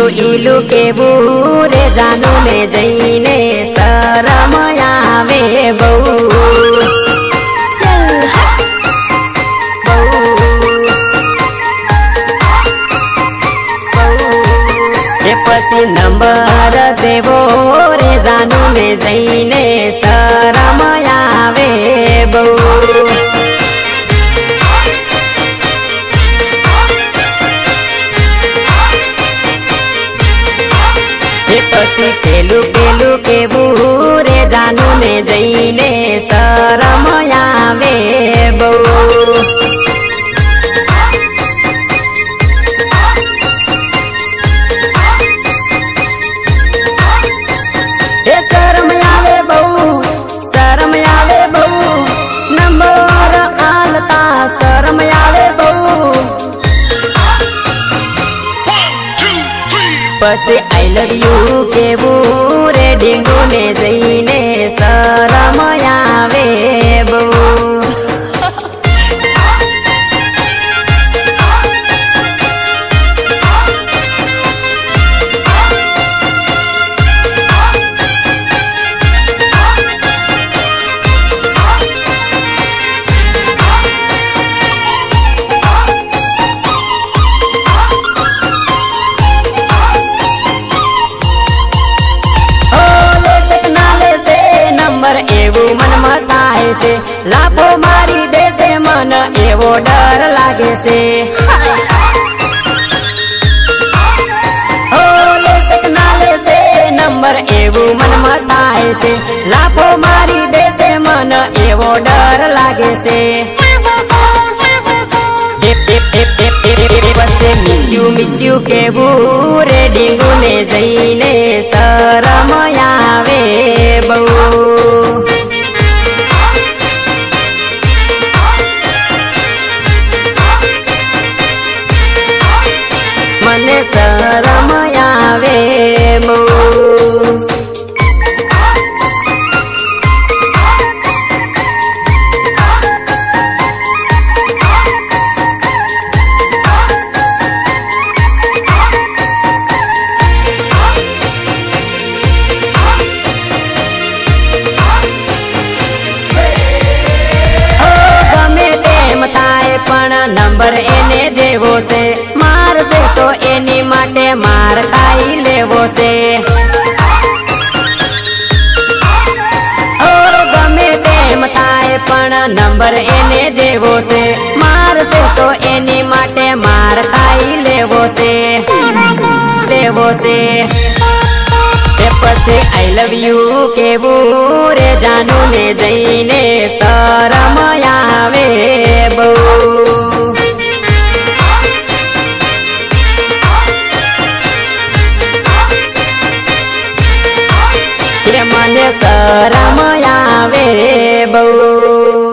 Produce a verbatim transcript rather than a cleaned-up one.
इलू के बूरे जानू ने जईने शरम आवे बहू चल पसी नंबर देवो रे जानू ने जईने शरम आवे बहू पसी पेलू पेलू के बूरे जानू ने जईने शरम आवे बहू शरम आवे बहू शरम आवे बहू नंबर आलता शरम आवे बहू पसे आई लव यू के बूरे डिंगू ने जईने शरम आवे बहू एवो मन मताए से लाफो मारी दे से मन एवो डर लागे से ओ ले सकना ले से नंबर एवो मन मताए से लाफो मारी दे से मन एवो डर लागे से मिस यू मिस यू के बूरे डिंगू ने जईने शरम आवे बहू मने शरम आवे बहू नंबर एने देवो से मार दे तो एनी माटे मार खाई लेवो से ओ गमे प्रेम थाय पण नंबर एने देवो से मार दे तो एनी माटे मार खाई लेवो से लेवो से पसे आई लव यू के बूरे जानू ने जईने शरम आवे बहू मने शरम आवे बहू।